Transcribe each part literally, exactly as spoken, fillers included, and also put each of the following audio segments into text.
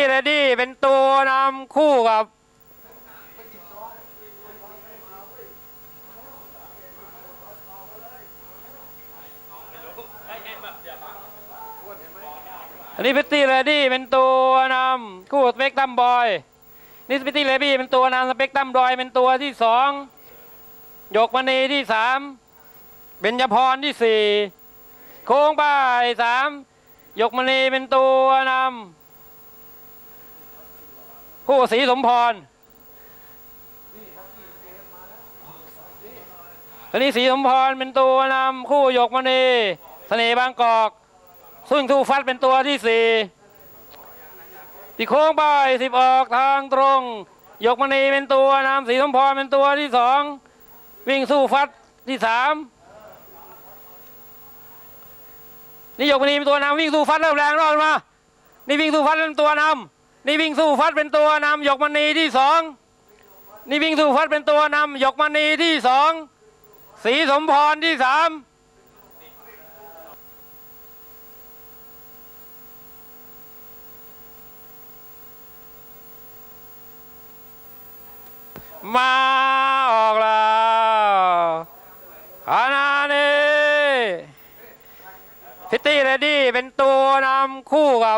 เลดี้เป็นตัวนำคู่กับอันนี้พิตตี้เลดี้เป็นตัวนำคู่สเปกตรัมบอยนี่พิตตี้เลดี้เป็นตัวนำสเปกตรัมบอยเป็นตัวที่สองหยกมณีที่สามเบญจพรที่สี่โค้งป้ายสามหยกมณีเป็นตัวนำคู่ศรีสมพรอันนี้ศรีสมพรเป็นตัวนำคู่หยกมณีเสน่ห์บางกอกซึ่งทูฟัดเป็นตัวที่สี่ที่โค้งป้ายสิบออกทางตรงหยกมณีเป็นตัวนำศรีสมพรเป็นตัวที่สองวิ่งสู้ฟัดที่สามนี่หยกมณีเป็นตัวนำวิ่งสู้ฟัดเริ่มแรงรอดมานี่วิ่งสู้ฟัดเป็นตัวนำนี่วิ่งสู้ฟัดเป็นตัวนำหยกมณีที่สองนี่วิ่งสู้ฟัดเป็นตัวนำหยกมณีที่สองศรีสมพรที่สามมาออกแล้วขณะนี้พิตตี้เลดี้เป็นตัวนำคู่กับ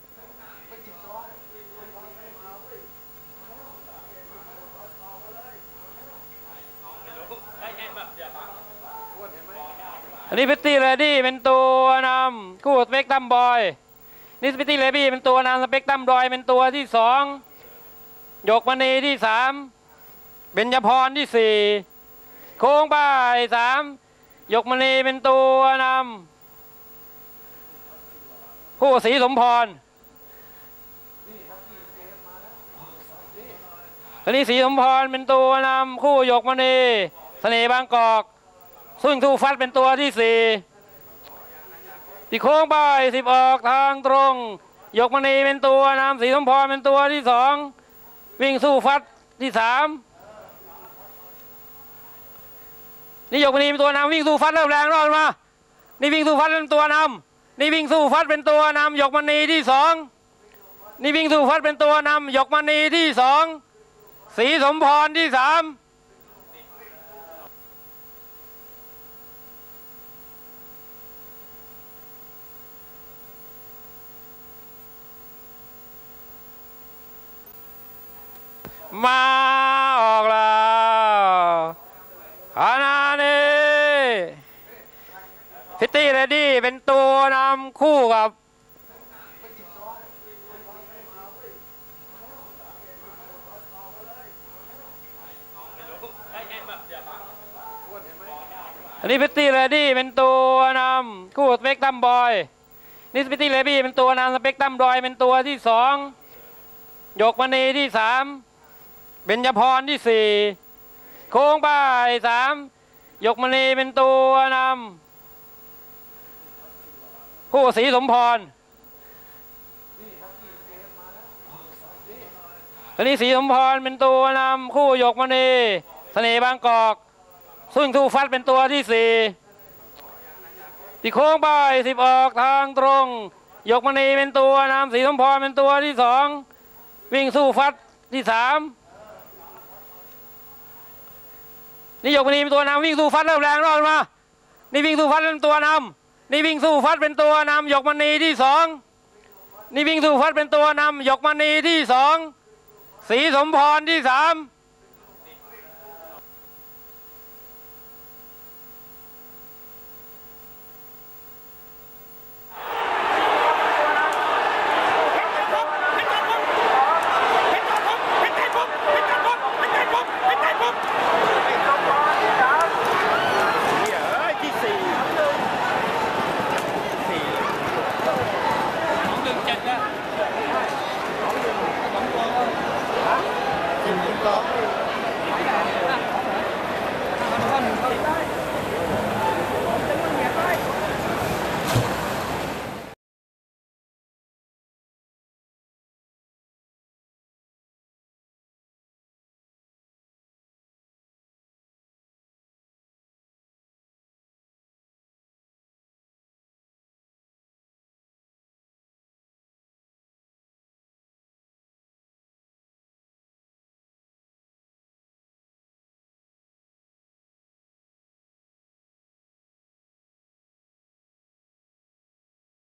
อันนี้พิตตี้เลดี้เป็นตัวนำคู่สเปกตรัมบอยนี่พิตตี้เลดี้เป็นตัวนำสเปกตรัมบอยเป็นตัวที่สองหยกมณีที่สามเบญจพรที่สี่โค้งป้ายสามหยกมณีเป็นตัวนำคู่ศรีสมพรอันนี้ศรีสมพรเป็นตัวนำคู่หยกมณีเสน่ห์บางกอกซึ่งทูฟัดเป็นตัวที่สี่ที่โค้งป้ายสิบออกทางตรงหยกมณีเป็นตัวนำศรีสมพรเป็นตัวที่สองวิ่งสู้ฟัดที่สามนี่หยกมณีเป็นตัวนำวิ่งสู้ฟัดเริ่มแรงรอดมานี่วิ่งสู้ฟัดเป็นตัวนำนี่วิ่งสู้ฟัดเป็นตัวนำหยกมณีที่สองนี่วิ่งสู้ฟัดเป็นตัวนำหยกมณีที่สองศรีสมพรที่สามมาออกแล้วขณะนี้พิตตี้เลดี้เป็นตัวนำคู่กับอันนี้พิตตี้เลดี้เป็นตัวนำคู่สเปกตรัมบอยนี่พิตตี้เลดี้เป็นตัวนำสเปกตรัมบอยเป็นตัวที่สองหยกมณีที่สามเบญจพรที่สี่โค้งป้ายสามหยกมณีเป็นตัวนำคู่ศรีสมพรอันนี้ศรีสมพรเป็นตัวนำคู่หยกมณีเสน่ห์บางกอกซึ่งทูฟัดเป็นตัวที่สี่ที่โค้งป้ายสิบออกทางตรงหยกมณีเป็นตัวนำศรีสมพรเป็นตัวที่สองวิ่งสู้ฟัดที่สามนี่หยกมณีเป็นตัวนำวิ่งสู้ฟัดเริ่มแรงรอดมานี่วิ่งสู้ฟัดเป็นตัวนำนี่วิ่งสู้ฟัดเป็นตัวนำหยกมณีที่สองนี่วิ่งสู้ฟัดเป็นตัวนำหยกมณีที่สองศรีสมพรที่สาม